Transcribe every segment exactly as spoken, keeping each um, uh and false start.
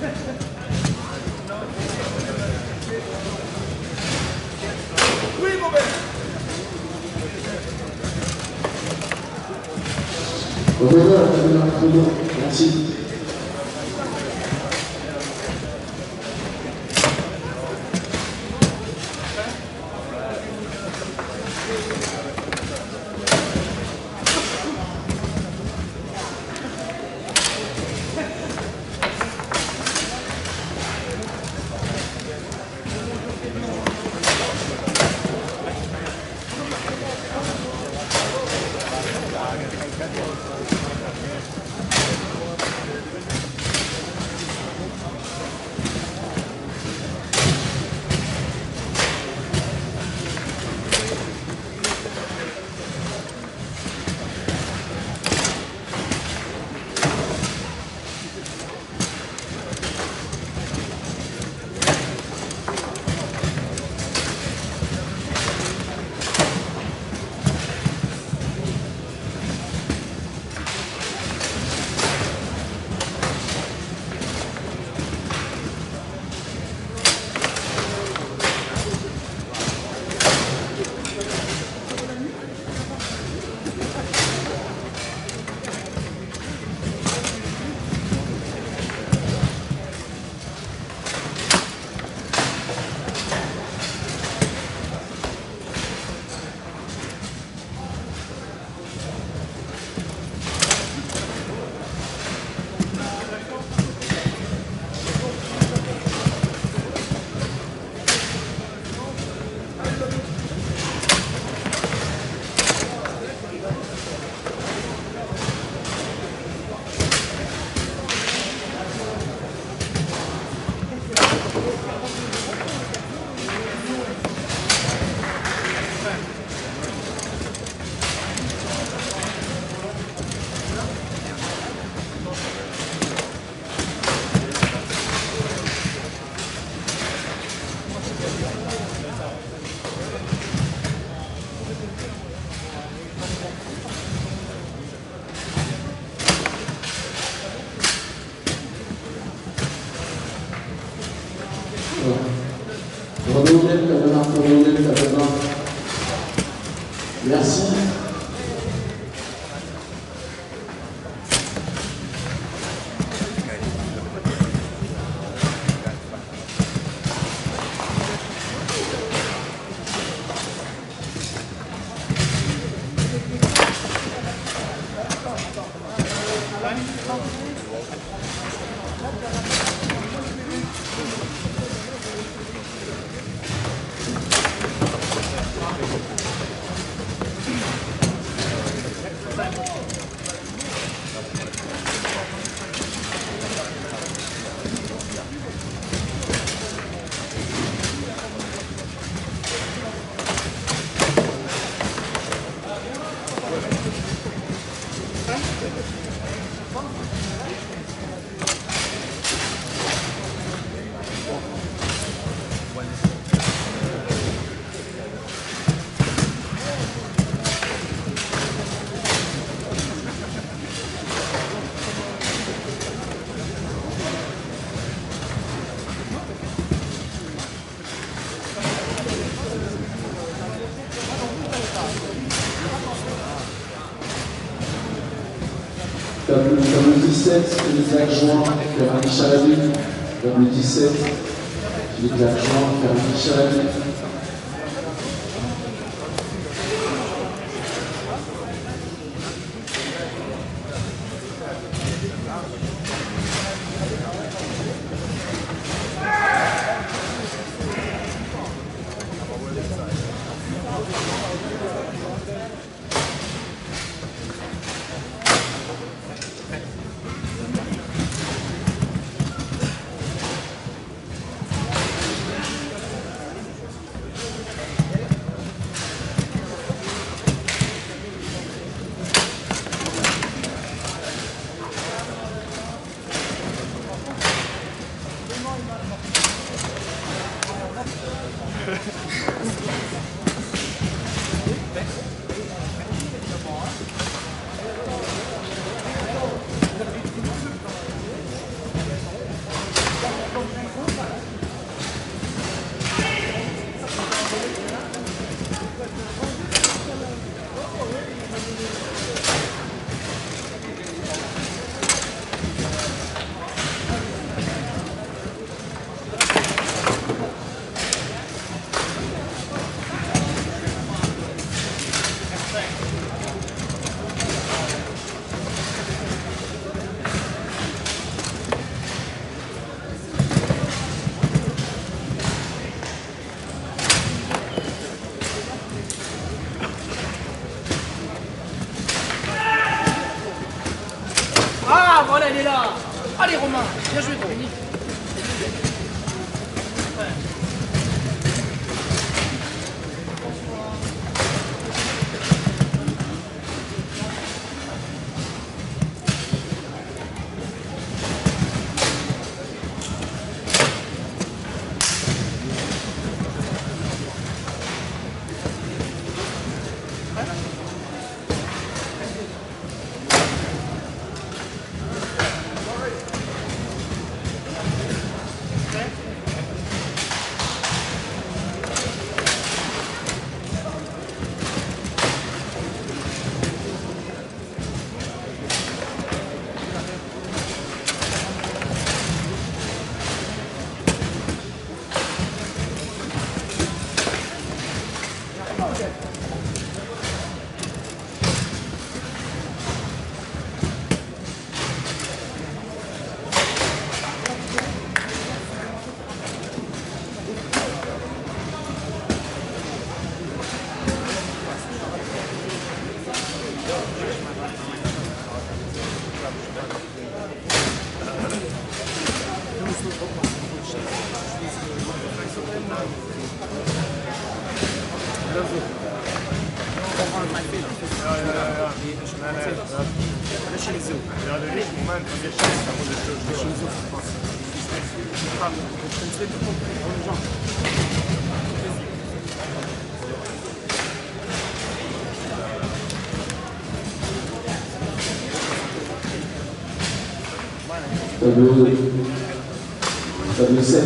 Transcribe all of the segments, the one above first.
Oui, mon père. Au revoir, merci. Merci. Table dix-sept, les adjoints, Ferrari Chalabi. Table dix-sept, les adjoints, Ferrari Chalabi. Allez Romain, bien joué Dominique. Tableau, tableau sept.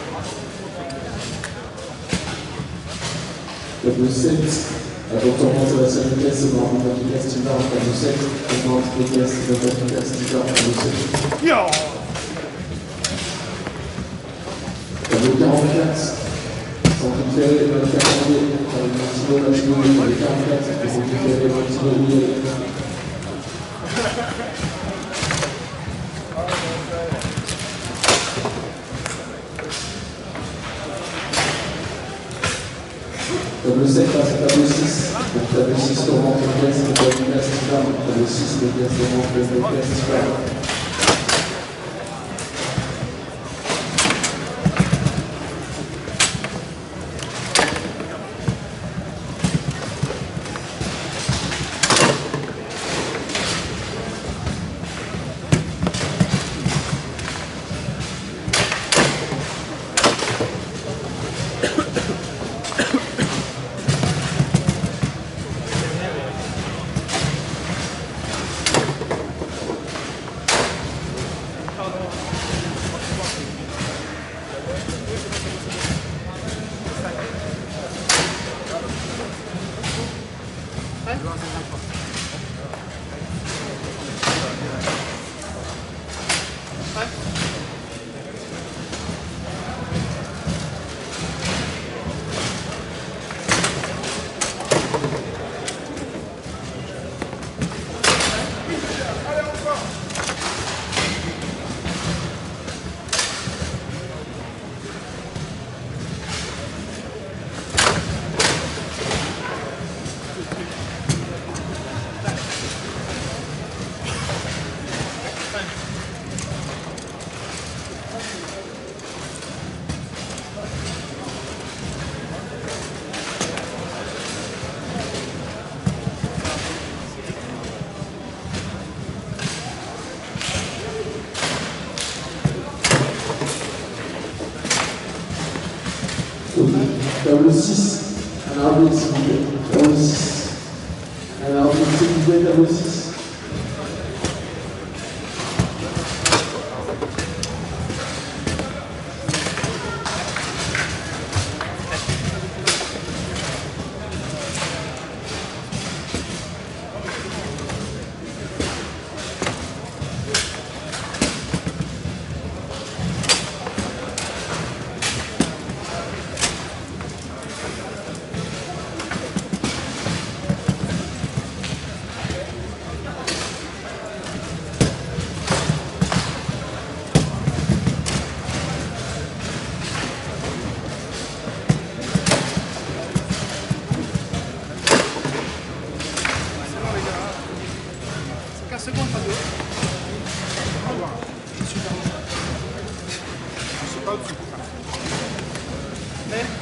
Tableau sept. Attention, monte la seule pièce, on va rendre la pièce standard, tableau sept. On monte les pièces, on va rendre la pièce standard, tableau sept. Tableau quarante-quatre. Sans récupérer les vingt-quatre janvier, par le maximum, la cheville, les quarante-quatre, sans récupérer les maximum, les tableau sept passe à tableau six. Donc tableau six tourmente les pièces, le tableau pièce standard. Tableau six, les pièces tourmente les pièces standard. Tableau six, un arbitre s'il vous plaît. Tableau six. Un arbitre s'il vous plaît, tableau six. au-dessus. Mais...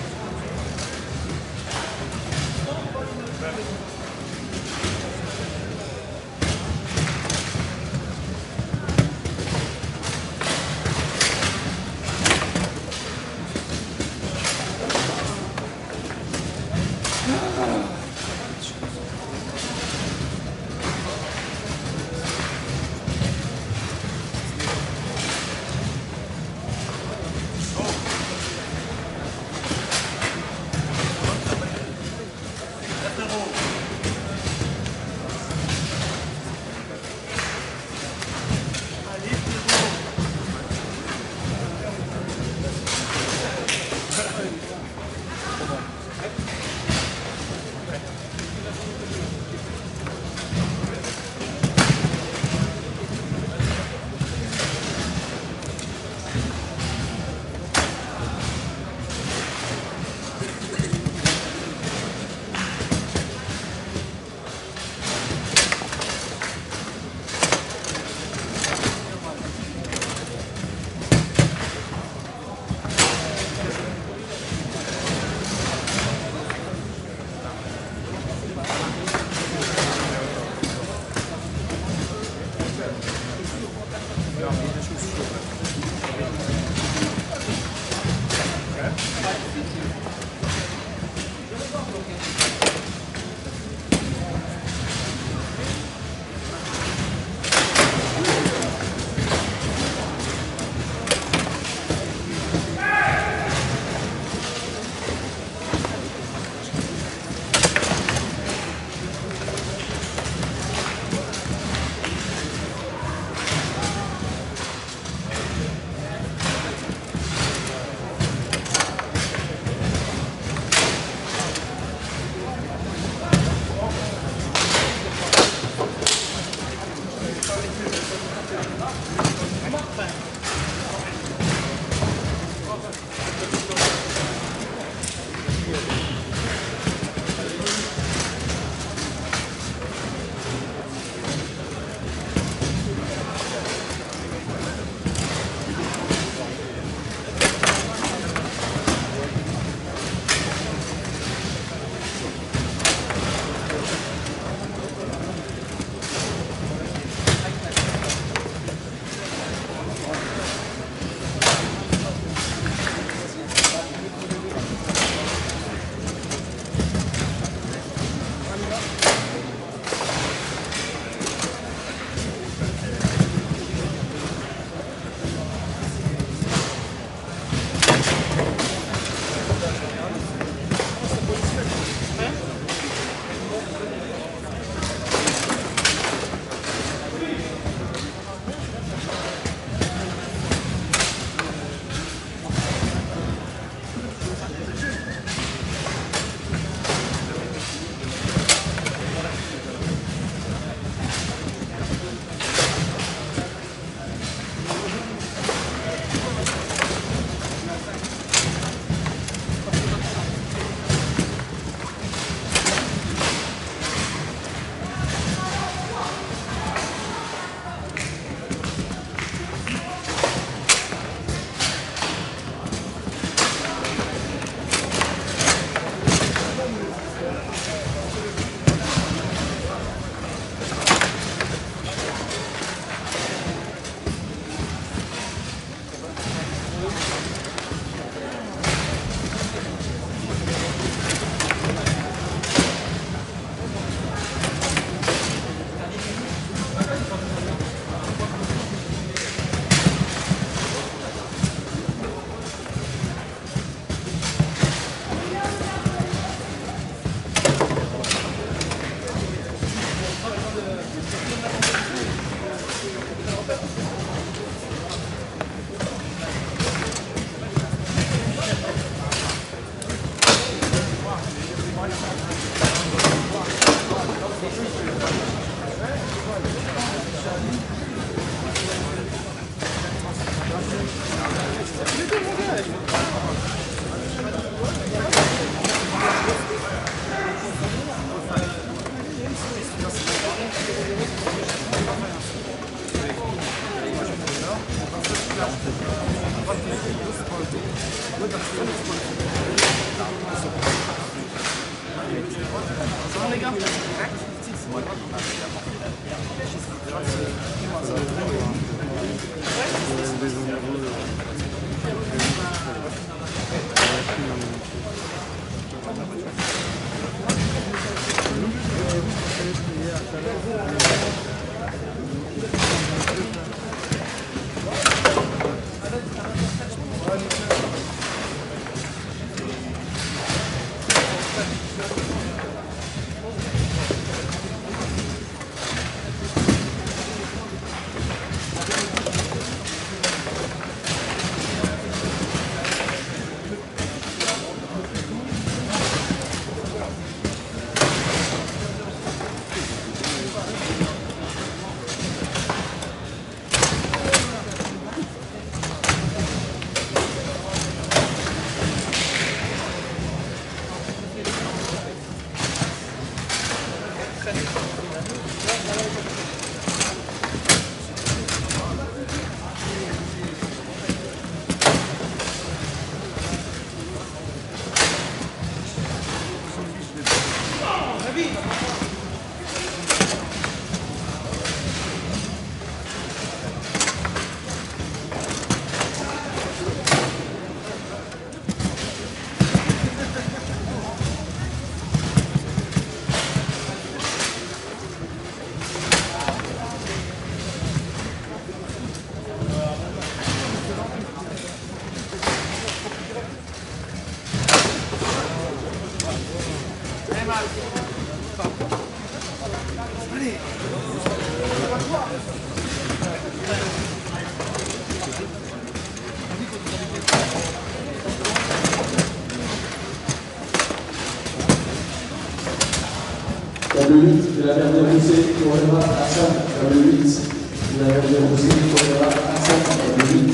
Thank you. Le huit de la dernière poussée pour le Hassan, le huit de la dernière poussée pour le Hassan, le huit.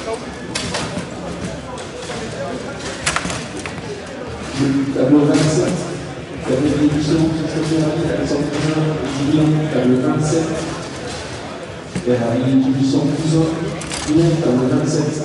Le tableau vingt-sept, dernière édition, Alexandre Julien, tableau vingt-sept. Ferrari du cent douze, Julien, tableau vingt-sept.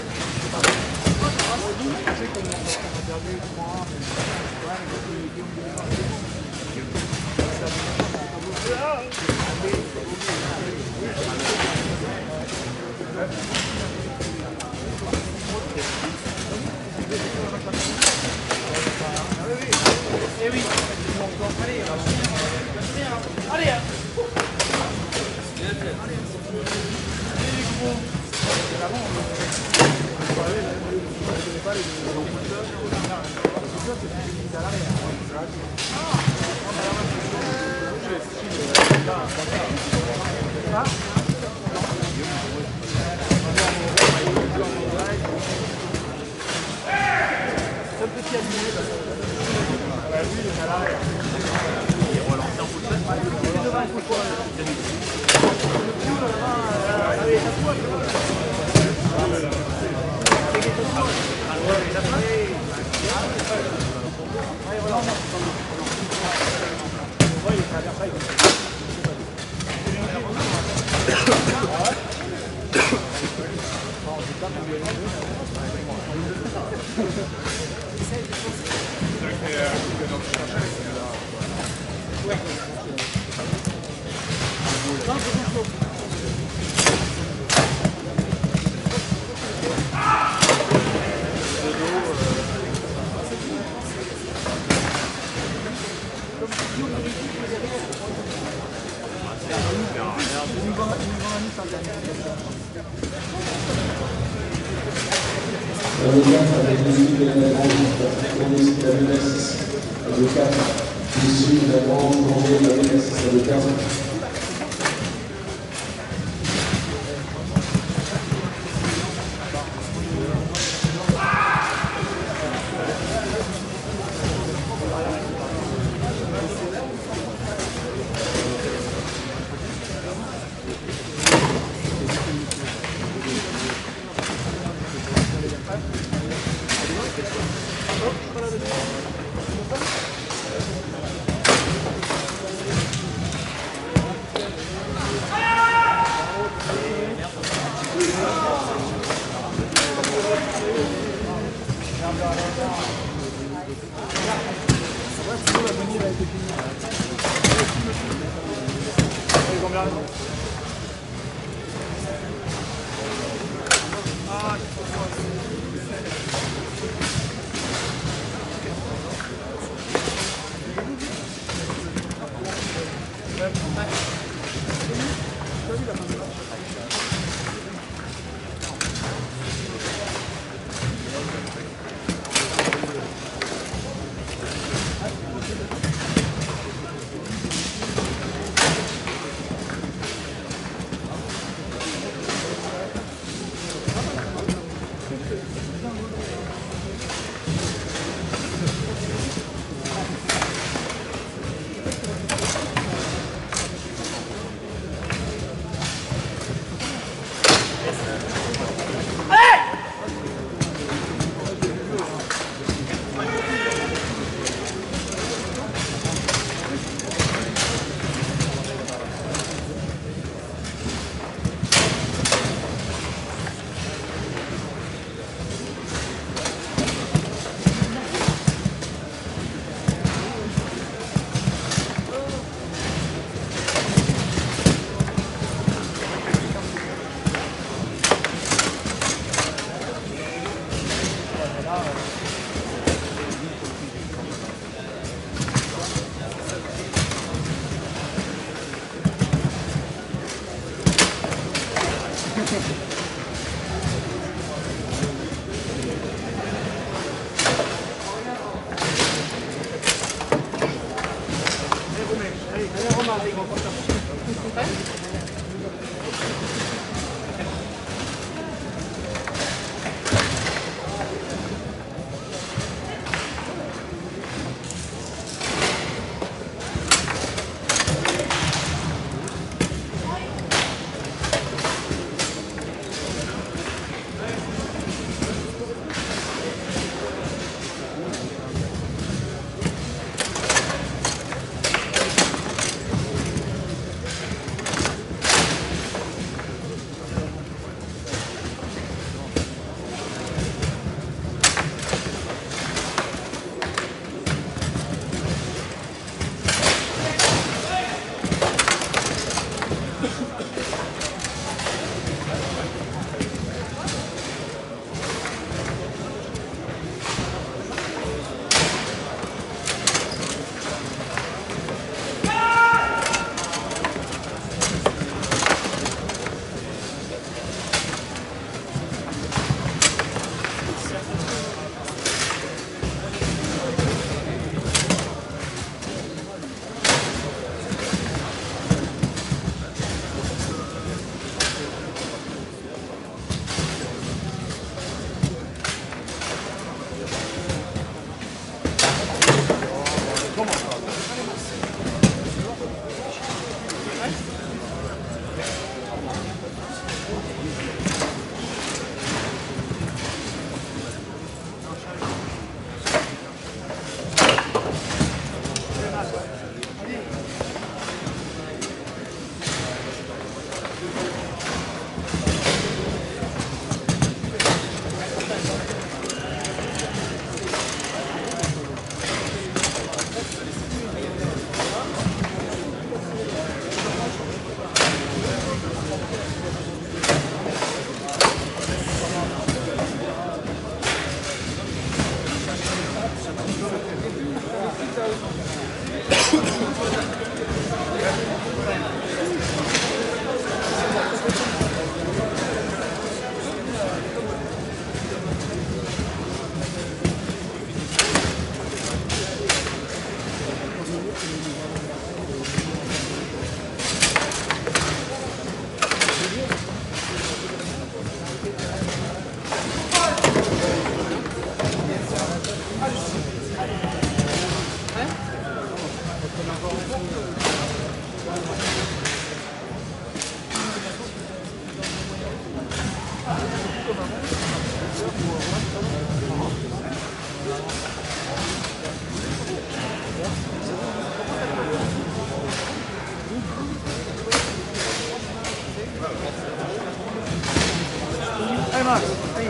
Le quatre avec l'issue de la grande tournée de la menace. Le quatre, l'issue de la grande tournée de la menace. Le quatre.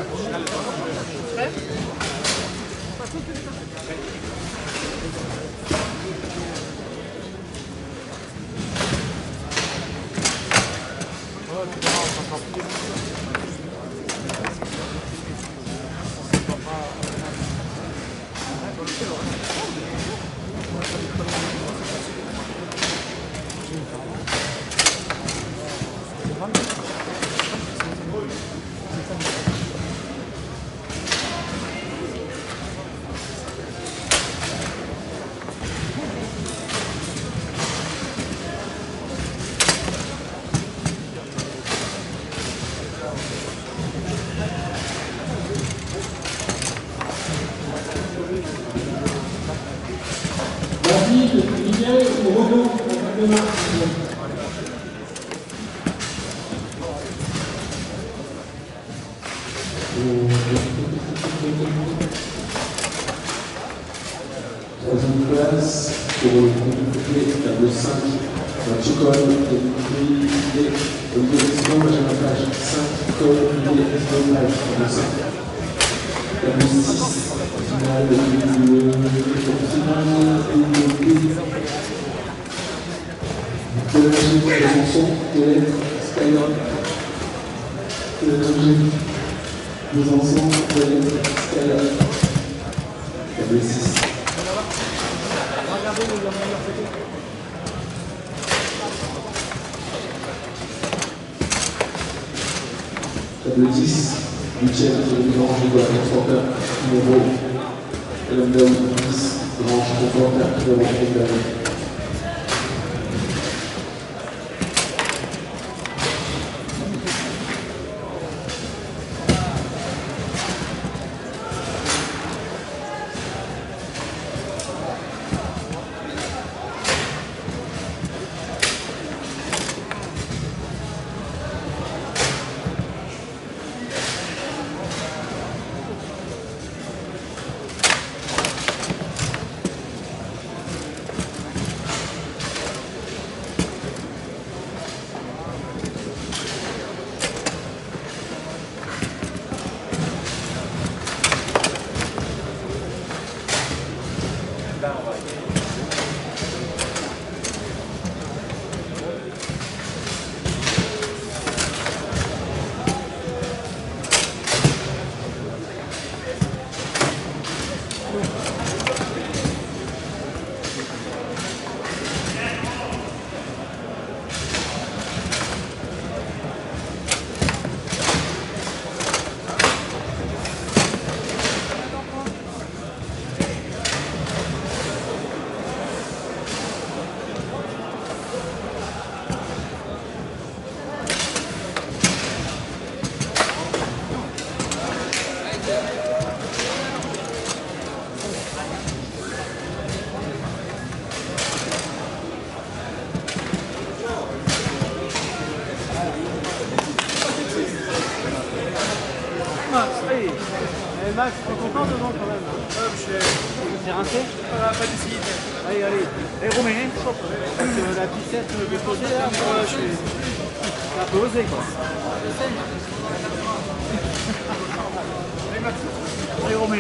Troisième place pour le complet, table cinq, Mathieu Cohen, Olivier Desmond, Benjamin Page, cinq, Cohen, Olivier Desmond, Page, table cinq. Table six, finale, finale, Télémagie, Besançon, Télé, Skyrock, Télémagie, Besançon, Télé, Skyrock, table six. Table dix, huitième, Grange de la transporteur, numéro Lambda dix, Grange transporteur, numéro Lambda. Max, tu es content devant quand même? Ouais, je suis... T'es rincé? Voilà, pas d'ici. Allez, allez. Et Romain, parce que la piscette déposée là, moi je suis... C'est un peu osé quoi. Allez Max. Allez Romain.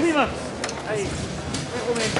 y va. Allez, ouais, Romain.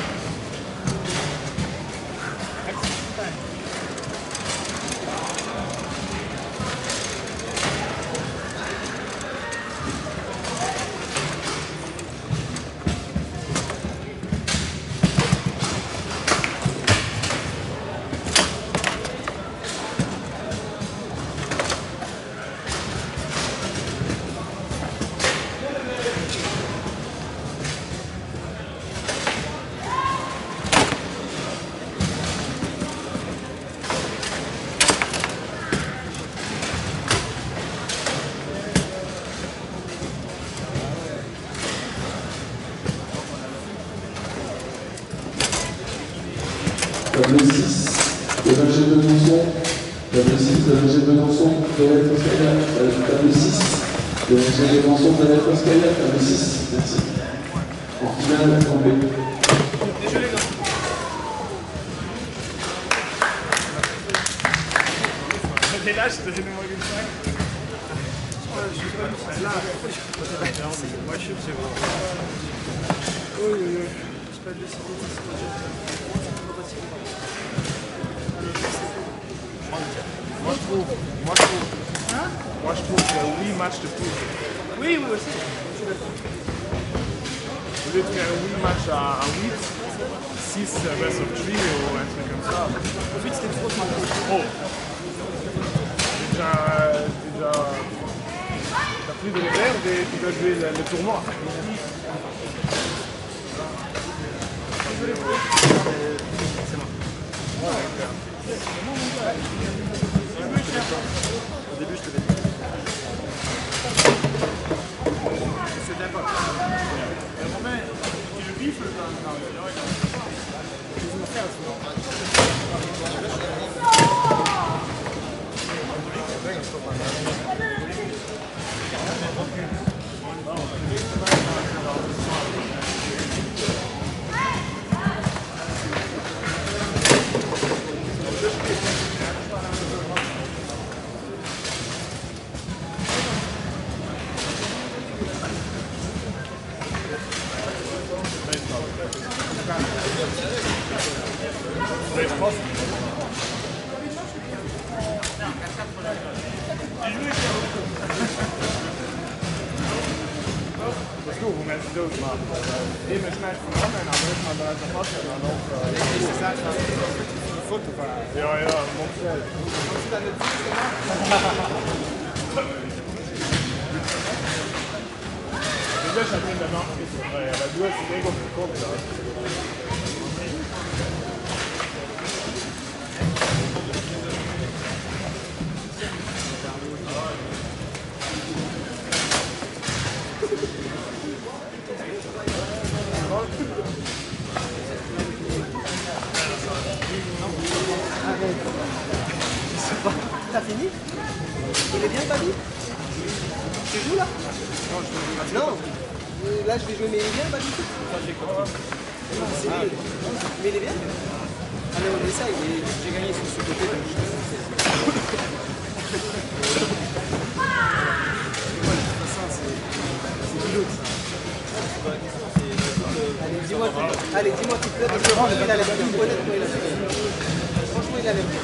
Table six, le Valger de Besançon. Table six, le Valger de Besançon. Table six, le Valger de Besançon. Table six, merci. En finale, tombé. Désolé, non. T'es là, je te donne moi une cinq. Là, moi je suis c'est bon. Oui, oui, oui. Je pas de décision. Moi je trouve, moi je trouve, hein? Moi je trouve qu'il y a huit matchs de plus. Oui, oui aussi. Au lieu de faire huit matchs à huit, six best of three ou un truc comme ça. En fait, c'était trop smart. Oh! Déjà, déjà, t'as plus de réserve et tu dois jouer le, le tournoi. C'est moi. Au début, je te l'ai dit. C'est d'accord. Romain, tu le bifles dans le Dat is goed hoe mensen doodmaken. Eén is net van Anne en dan is maar daar te passen en dan ook... Deze zaak gaat een foto van haar. Ja, ja, dat moet zijn. Als je dat net Dus dat is het in de nacht. Dat doe ik niet op de kop. T'as fini? Il est bien le baby? Tu joues là? Non, je te dis Non. Là je vais jouer, mais il est bien le baby? C'est nul. Mais il est bien? Ah mais on essaye, j'ai gagné sur ce côté donc je te c'est pilote ça. Allez, dis-moi, allez, dis-moi tu plais parce que franchement il a l'air bien. Honnêtement il a l'air bien. Franchement il a l'air bien.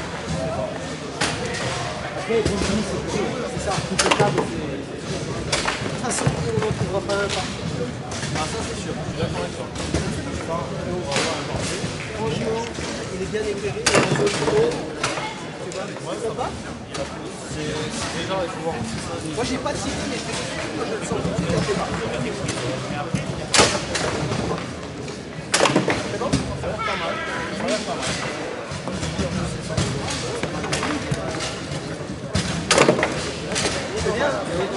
Après, c'est ça, tout le câble, c'est... De toute façon, on n'en trouvera pas un par. Ah, ça c'est sûr, je suis d'accord avec toi. Franchement, il est bien éclairé, il y a un jeu pro. Tu vois, c'est sympa. Déjà, il faut voir aussi ça. Moi, j'ai pas de cité, mais je fais moi, je le sens tout de suite, c'est pas. C'est bon? Ça a l'air pas mal. Ça a l'air pas mal. C'est bien.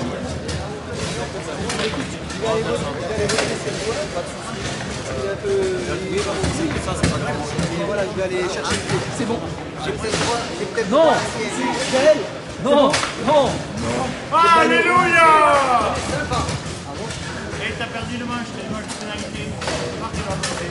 Écoute, tu vas aller voter cette voie, pas de soucis. Il est un peu... Oui, ça, c'est pas grave. Et voilà, je vais aller chercher une clé. C'est bon. J'ai peut-être... Non. Gaël. Non, non. Alléluia! Et t'as perdu le match, t'as le match de pénalité. Marc, il va monter.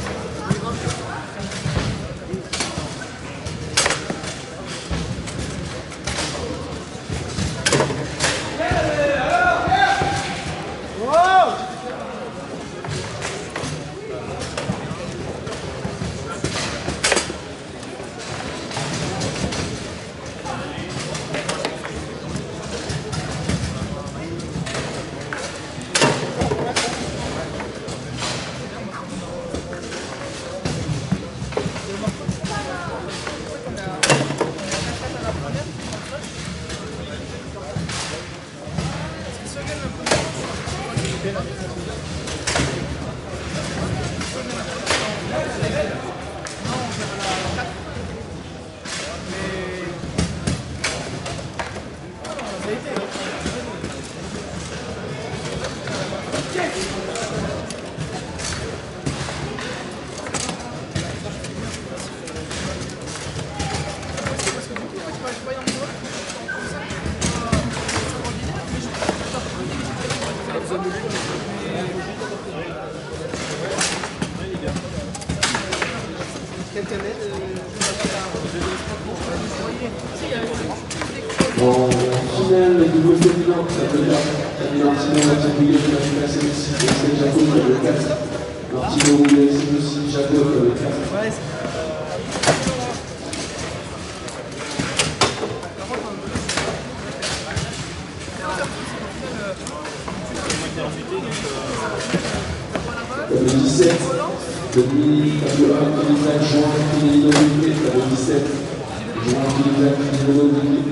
En finale, le double féminin, ça peut faire Camille Martino, Martin Bouillet qui va déplacer le six, et c'est Jacob qui a le quatre. Martino Bouillet, c'est aussi Jacob qui a le quatre. Le dix-sept, demi, tableau un, Philippe Juin, Philippe Dominique, tableau dix-sept, Juin, Philippe Philippe Dominique.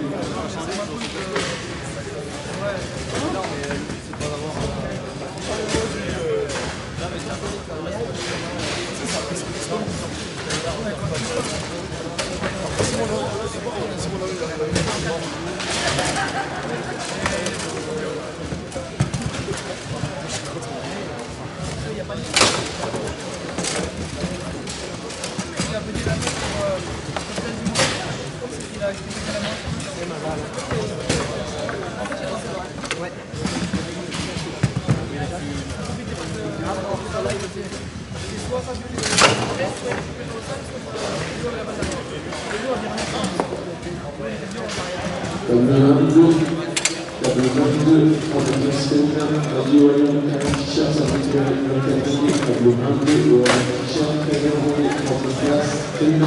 Comme le vingt-deux, tableau vingt-deux, troisième féminin, Radio Orion, Karen Fischer, ça va être le quatrième, tableau vingt-deux, Orion Fischer, treizième journée, troisième place, féminin.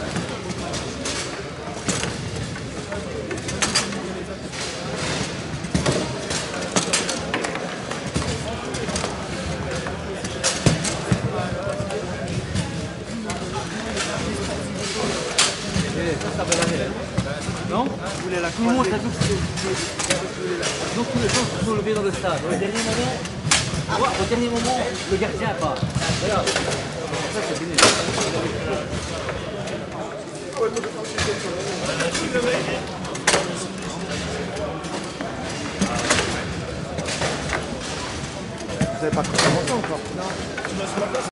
Non? Tout le monde a tout donc tous les gens se sont levés dans le stade. Au dernier moment, au dernier moment, le gardien part. Regarde. Ça c'est fini. Vous n'avez pas commencé encore? Non.